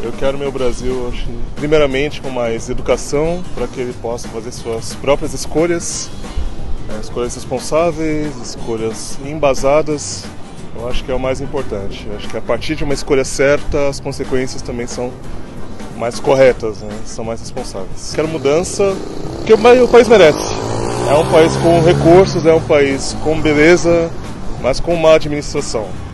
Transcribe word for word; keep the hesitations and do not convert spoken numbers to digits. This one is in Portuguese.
Eu quero meu Brasil, acho, primeiramente, com mais educação, para que ele possa fazer suas próprias escolhas, é, escolhas responsáveis, escolhas embasadas. Eu acho que é o mais importante. Eu acho que a partir de uma escolha certa, as consequências também são mais corretas, né? São mais responsáveis. Quero mudança, porque o país merece. É um país com recursos, é um país com beleza, mas com má administração.